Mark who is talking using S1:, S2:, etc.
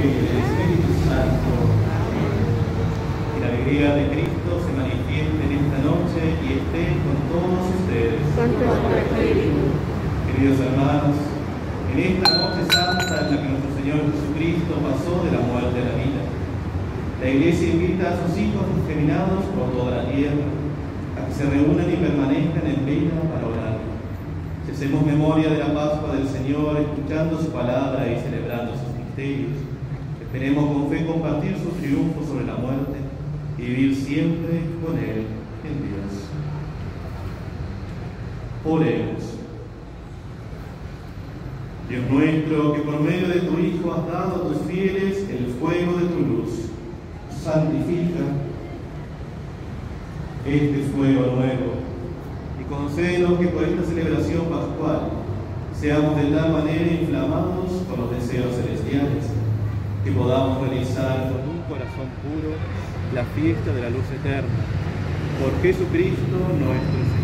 S1: y del Espíritu Santo. Que la alegría de Cristo se manifieste en esta noche y esté con todos ustedes. Queridos hermanos, en esta noche santa en la que nuestro Señor Jesucristo pasó de la muerte a la vida, la Iglesia invita a sus hijos discriminados por toda la tierra a que se reúnan y permanezcan en vela para orar. Si hacemos memoria de la Pascua del Señor, escuchando su palabra y celebrando sus misterios, esperemos con fe compartir su triunfo sobre la muerte y vivir siempre con Él en Dios. Oremos. Dios nuestro, que por medio de tu Hijo has dado a tus fieles el fuego de tu luz, santifica este fuego nuevo y concédenos que por esta celebración pascual seamos de tal manera inflamados por los deseos celestiales que podamos realizar con un corazón puro la fiesta de la luz eterna. Por Jesucristo nuestro Señor.